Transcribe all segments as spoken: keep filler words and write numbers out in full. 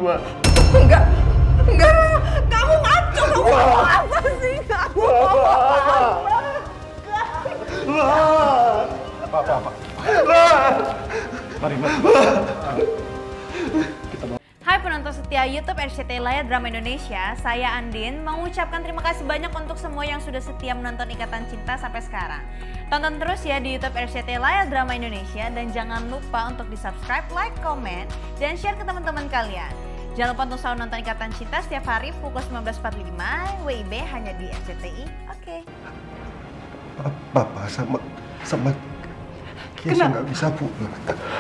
Mak. Enggak, enggak, kamu ngaco, kamu mau apa sih? Kamu mau apa? Apa, apa, apa? Mari, mari. Kita mau. Hai penonton setia YouTube R C T I Layar Drama Indonesia, saya Andin mengucapkan terima kasih banyak untuk semua yang sudah setia menonton Ikatan Cinta sampai sekarang. Tonton terus ya di YouTube R C T I Layar Drama Indonesia dan jangan lupa untuk di subscribe, like, komen, dan share ke teman-teman kalian. Jangan lupa untuk selalu nonton Ikatan Cinta setiap hari pukul sembilan belas empat puluh lima W I B hanya di R C T I. Oke. Papa sama sama Keisha nggak bisa pulang.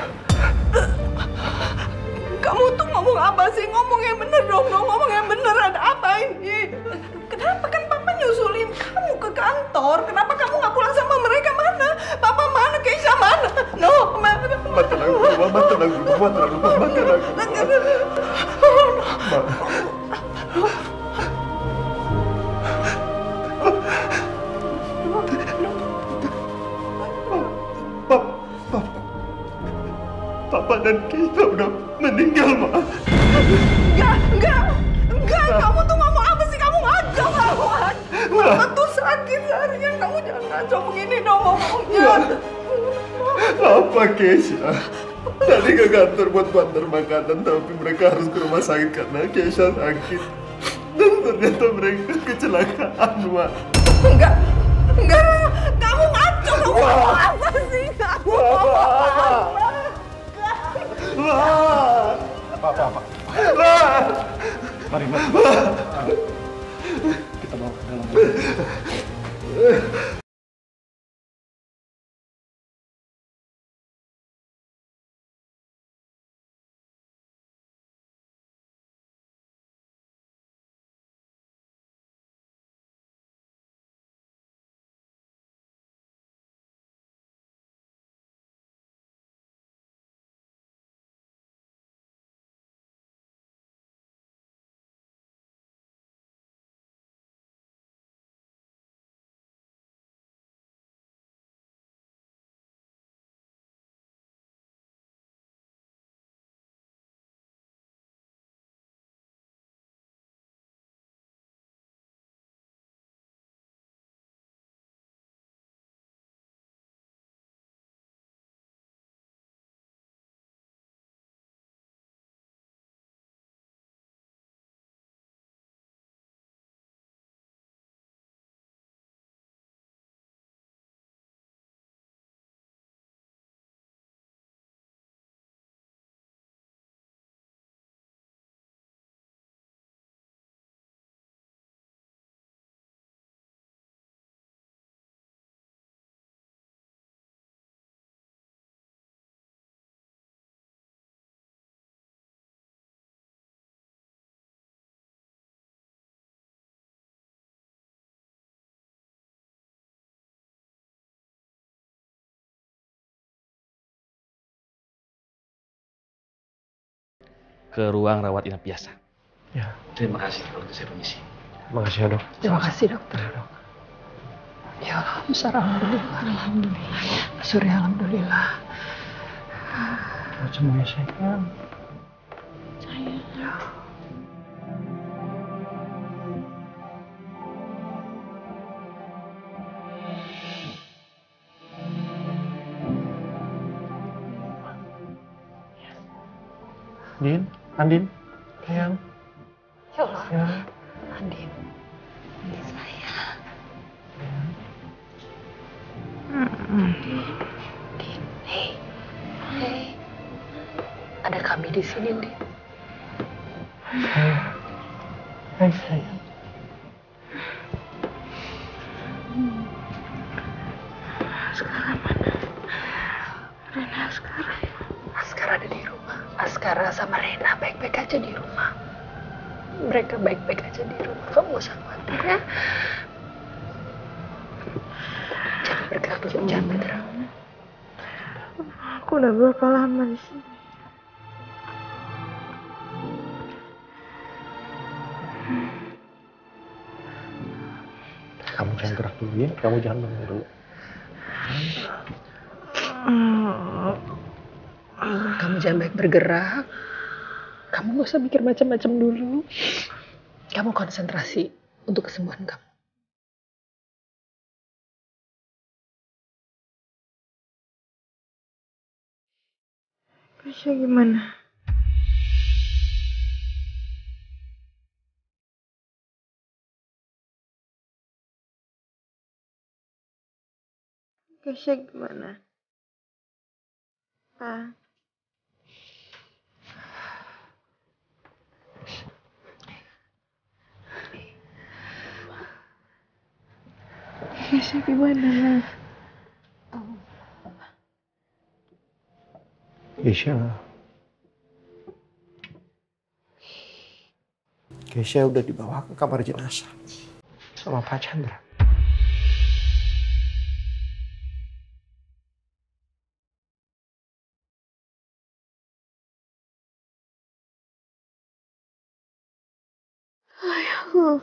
Kamu tuh ngomong apa sih? Ngomong yang bener dong, dong. Ngomong yang bener, ada apa ini? Kenapa kan Papa nyusulin kamu ke kantor? Kenapa kamu nggak pulang sama mereka? Mana? Papa mana? Keisha mana? No, mana? Mama tenang dulu, Mama tenang dulu, Mama tenang dulu, Mama tenang dulu. Papa, Papa dan Keisha udah meninggal, Ma. Enggak, enggak, enggak. Kamu tuh ngomong apa sih? Kamu ngaco, kamu ngaco. Mama tuh sakit seharian. Kamu jangan ngaco begini dong ngomongnya. Apa Keisha? Tadi ke kantor buat bantar makanan, tapi mereka harus ke rumah sakit karena Keisha sakit. Dan ternyata mereka kecelakaan, Ma. Enggak, enggak. Kamu ngaco. Kamu ngomong apa sih? Kamu ngomong apa? Apa, apa, apa? Mari, mari. Kita bawa ke dalam. Ke ruang rawat inap biasa. Ya. Terima kasih kalau gitu saya permisi. Terima kasih ya, Dok. Terima kasih, dokter. Ya, Dok. Ya Allah, alhamdulillah. Alhamdulillah. Surya, alhamdulillah. Cepat sembuh ya, sayang. Sayang. Andin, Andin, sayang. Ya Allah. Ya. Andin. Andin sayang. Din, hei, hei, ada kami di sini, Din. Sayang. Hai, sayang. Sekarang mana? Rena sekarang. Askara ada di rumah. Askara sama Rena baik-baik aja di rumah. Mereka baik-baik aja di rumah. Kamu gak usah khawatir ya. Jangan bergerak, jangan bergerak. Aku udah berapa lama di sini? Kamu jangan gerak dulu ya. Kamu jangan bangun dulu. Kamu jangan baik bergerak. Kamu gak usah mikir macam-macam dulu. Kamu konsentrasi untuk kesembuhan kamu. Keisha gimana? Keisha gimana? Pa. Keisha gimana? Keisha. Keisha udah dibawa ke kamar jenazah sama Pak Chandra. Ayah.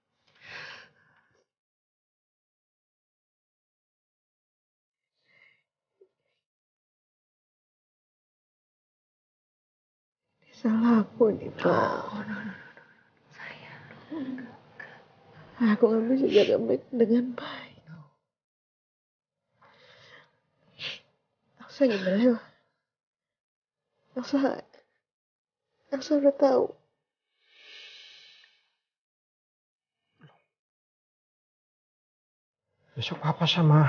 Salah aku nih, Pak. Oh, no, no, no. Sayang. Aku gak bisa jaga baik dengan baik. Elsa gimana ya? Elsa, Elsa udah tahu. Besok Papa sama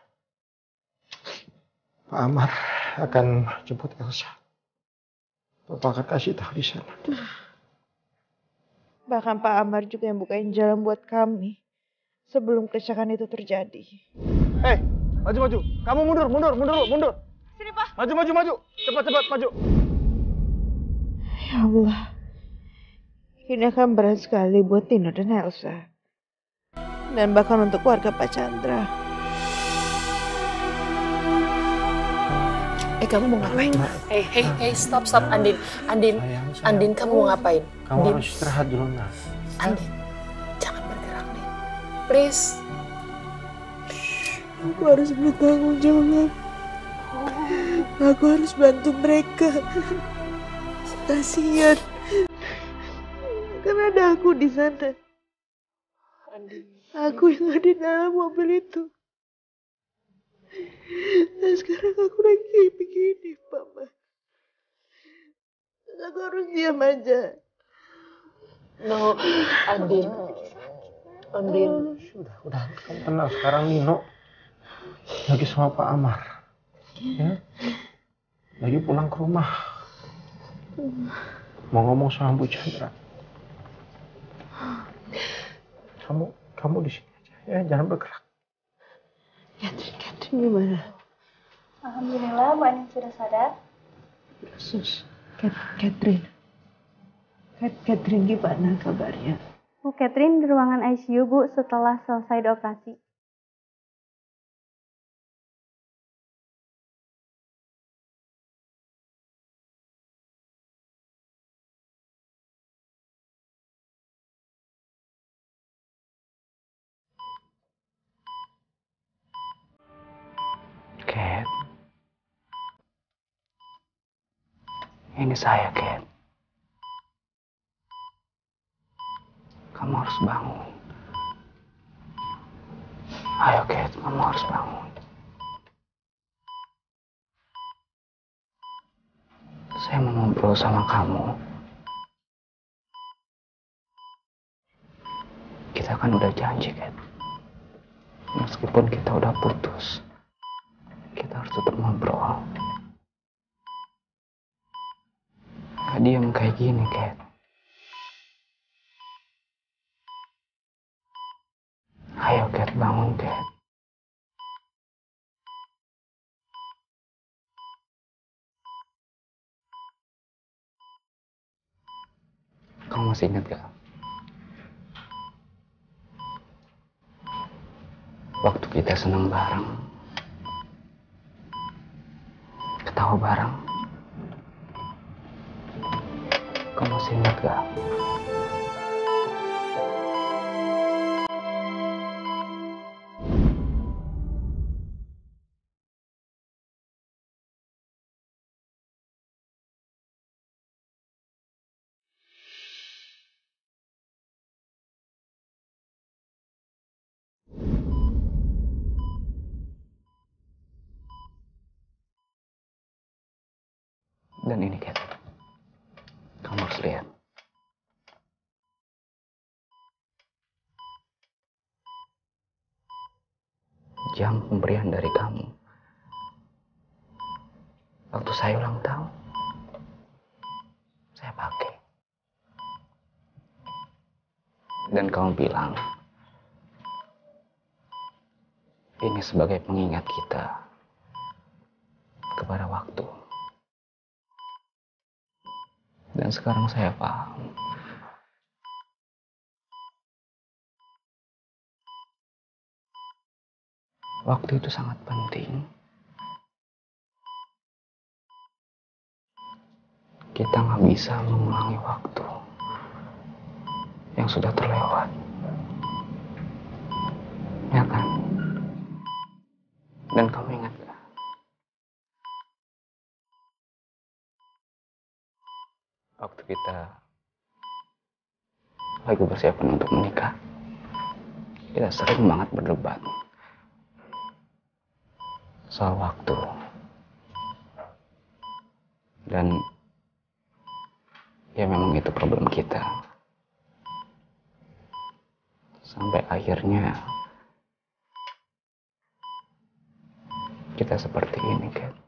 Pak Amar akan jemput Elsa. Papa akan kasih tahu di sana. Bahkan Pak Amar juga yang bukain jalan buat kami sebelum kecelakaan itu terjadi. Eh, maju maju. Kamu mundur, mundur, mundur, mundur. Sini, Pak. Maju maju maju. Cepat cepat maju. Ya Allah. Ini akan berat sekali buat Tino dan Elsa. Dan bahkan untuk keluarga Pak Chandra. Eh, kamu mau ngapain? Hei, hei, hei, stop, stop, Andin. Andin, Sayang, sayang. Andin, kamu mau ngapain? Kamu Andin, harus istirahat dulu, Nak. Andin, jangan bergerak, Andin. Please. Aku harus bertanggung jawab. Aku harus bantu mereka. Kasihan. Karena ada aku di sana. Andin. Aku yang ada di dalam mobil itu. Dan sekarang aku lagi begini, Mama. Aku harus diam aja. No, Andin. Andin. Sudah, udah. Kamu tenang. Sekarang Nino lagi sama Pak Amar. Ya? Lagi pulang ke rumah. Mau ngomong sama Bu Chandra. Kamu, kamu di sini aja. Ya, jangan bergerak. Catherine, Catherine gimana? Alhamdulillah, Bu Anin sudah sadar. Sus, Cat Catherine. Cat Catherine gimana kabarnya? Bu Catherine di ruangan I C U, Bu, setelah selesai dioperasi. Cat. Ini saya, Cat. Kamu harus bangun. Ayo, Cat. Kamu harus bangun. Saya mau ngobrol sama kamu. Kita kan udah janji, Cat. Meskipun kita udah putus, kita harus tetap ngobrol. Gak diem kayak gini, Cat. Ayo, Cat, bangun, Cat. Kamu masih ingat gak? Waktu kita senang bareng, ketawa bareng. Kamu masih ingat gak? lihat. Jam pemberian dari kamu waktu saya ulang tahun, saya pakai. Dan kamu bilang ini sebagai pengingat kita kepada waktu. Dan sekarang saya paham. Waktu itu sangat penting. Kita nggak bisa mengulangi waktu yang sudah terlewat. Ya kan? Dan kamu ingat gak? Waktu kita lagi persiapan untuk menikah, kita sering banget berdebat soal waktu. Dan ya memang itu problem kita. Sampai akhirnya kita seperti ini, Kat.